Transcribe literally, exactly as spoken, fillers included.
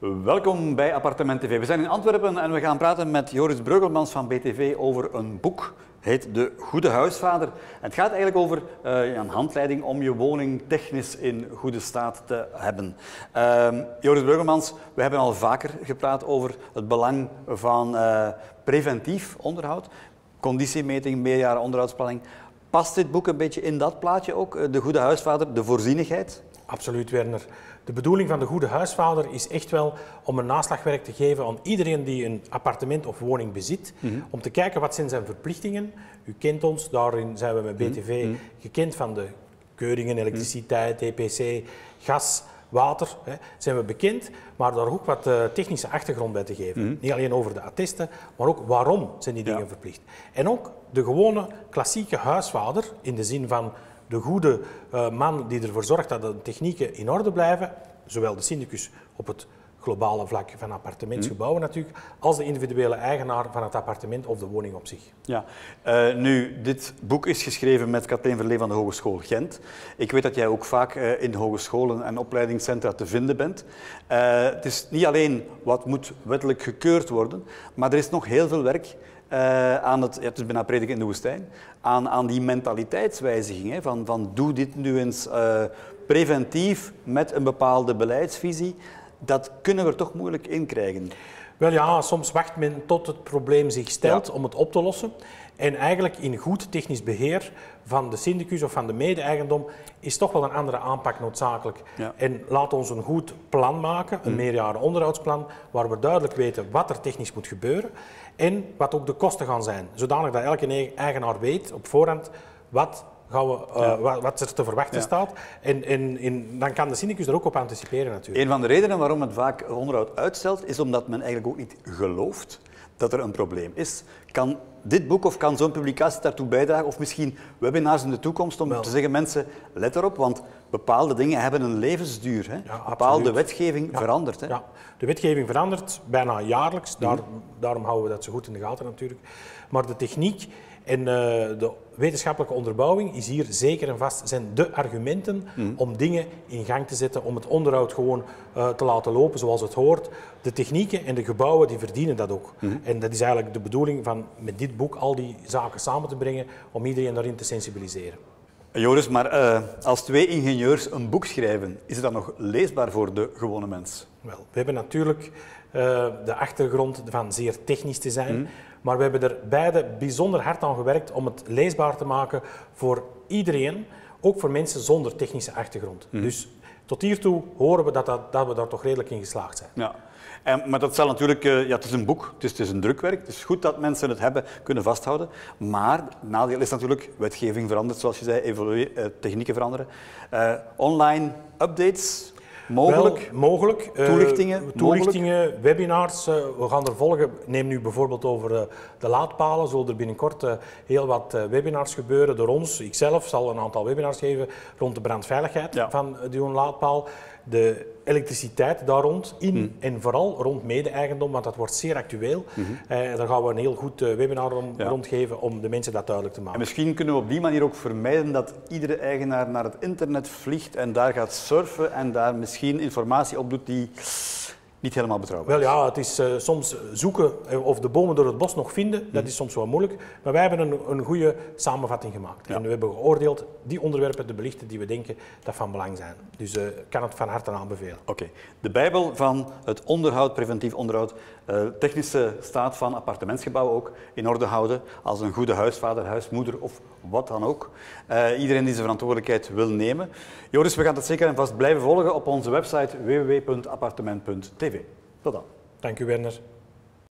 Welkom bij Appartement T V. We zijn in Antwerpen en we gaan praten met Joris Breugelmans van B T V over een boek. Het heet De Goede Huisvader. Het gaat eigenlijk over uh, een handleiding om je woning technisch in goede staat te hebben. Uh, Joris Breugelmans, we hebben al vaker gepraat over het belang van uh, preventief onderhoud. Conditiemeting, meerjaren onderhoudsplanning. Past dit boek een beetje in dat plaatje ook? De Goede Huisvader, de voorzienigheid? Absoluut, Werner. De bedoeling van de Goede Huisvader is echt wel om een naslagwerk te geven aan iedereen die een appartement of woning bezit. Mm-hmm. Om te kijken wat zijn zijn verplichtingen. U kent ons, daarin zijn we met B T V mm-hmm. gekend van de keuringen, elektriciteit, E P C, gas, water. Hè, zijn we bekend, maar daar ook wat uh, technische achtergrond bij te geven. Mm-hmm. Niet alleen over de attesten, maar ook waarom zijn die dingen ja. verplicht. En ook de gewone klassieke huisvader, in de zin van de goede uh, man die ervoor zorgt dat de technieken in orde blijven, zowel de syndicus op het globale vlak van appartementsgebouwen natuurlijk, als de individuele eigenaar van het appartement of de woning op zich. Ja, uh, nu, dit boek is geschreven met Kathleen Verlee van de Hogeschool Gent. Ik weet dat jij ook vaak uh, in hogescholen en opleidingscentra te vinden bent. Uh, het is niet alleen wat moet wettelijk gekeurd worden, maar er is nog heel veel werk Uh, aan het, ja, het is bijna prediken in de woestijn, aan, aan die mentaliteitswijziging, hè, van, van doe dit nu eens uh, preventief met een bepaalde beleidsvisie. Dat kunnen we toch moeilijk inkrijgen. Wel ja, soms wacht men tot het probleem zich stelt ja. om het op te lossen. En eigenlijk in goed technisch beheer van de syndicus of van de mede-eigendom is toch wel een andere aanpak noodzakelijk. Ja. En laat ons een goed plan maken, een mm. meerjaren onderhoudsplan, waar we duidelijk weten wat er technisch moet gebeuren en wat ook de kosten gaan zijn. Zodanig dat elke eigenaar weet op voorhand wat, gaan we, uh, ja. wat, wat er te verwachten ja. staat. En, en, en dan kan de syndicus er ook op anticiperen natuurlijk. Een van de redenen waarom het vaak onderhoud uitstelt, is omdat men eigenlijk ook niet gelooft dat er een probleem is. Kan dit boek of kan zo'n publicatie daartoe bijdragen? Of misschien webinars in de toekomst om Wel. te zeggen, mensen, let erop, want bepaalde dingen hebben een levensduur. Hè? Ja, bepaalde wetgeving ja. verandert. Hè? Ja. De wetgeving verandert bijna jaarlijks, Daar, mm. daarom houden we dat zo goed in de gaten natuurlijk. Maar de techniek en uh, de wetenschappelijke onderbouwing is hier zeker en vast, zijn de argumenten mm. om dingen in gang te zetten, om het onderhoud gewoon uh, te laten lopen zoals het hoort. De technieken en de gebouwen die verdienen dat ook. Mm. En dat is eigenlijk de bedoeling van met dit boek al die zaken samen te brengen om iedereen daarin te sensibiliseren. Joris, maar uh, als twee ingenieurs een boek schrijven, is het dan nog leesbaar voor de gewone mens? Wel, we hebben natuurlijk uh, de achtergrond van zeer technisch te zijn, mm. maar we hebben er beide bijzonder hard aan gewerkt om het leesbaar te maken voor iedereen, ook voor mensen zonder technische achtergrond. Mm. Dus tot hiertoe horen we dat, dat, dat we daar toch redelijk in geslaagd zijn. Ja. En, maar dat zal natuurlijk, uh, ja, het is een boek, het is, het is een drukwerk. Het is goed dat mensen het hebben kunnen vasthouden. Maar het nadeel is natuurlijk, wetgeving verandert, zoals je zei, evolueren, uh, technieken veranderen. Uh, online updates, mogelijk? Wel, mogelijk. Toelichtingen? Uh, toelichtingen, mogelijk. Webinars. Uh, we gaan er volgen. Neem nu bijvoorbeeld over uh, de laadpalen. Zullen er binnenkort uh, heel wat uh, webinars gebeuren door ons. Ikzelf zal een aantal webinars geven rond de brandveiligheid ja. van uh, die laadpaal. De elektriciteit daar rond, in mm. en vooral rond mede-eigendom, want dat wordt zeer actueel. Mm-hmm. Uh, daar gaan we een heel goed uh, webinar om, ja. rondgeven om de mensen dat duidelijk te maken. En misschien kunnen we op die manier ook vermijden dat iedere eigenaar naar het internet vliegt en daar gaat surfen en daar misschien informatie op doet die niet helemaal betrouwbaar is. Wel ja, het is uh, soms zoeken of de bomen door het bos nog vinden, mm. dat is soms wel moeilijk. Maar wij hebben een, een goede samenvatting gemaakt. Ja. En we hebben geoordeeld die onderwerpen te belichten die we denken dat van belang zijn. Dus ik uh, kan het van harte aanbevelen. Oké. Okay. De Bijbel van het onderhoud, preventief onderhoud, uh, technische staat van appartementsgebouwen ook in orde houden als een goede huisvader, huismoeder of wat dan ook. Uh, iedereen die zijn verantwoordelijkheid wil nemen. Joris, we gaan het zeker en vast blijven volgen op onze website w w w punt appartement punt t v. Tot dan. Dank u, Werner.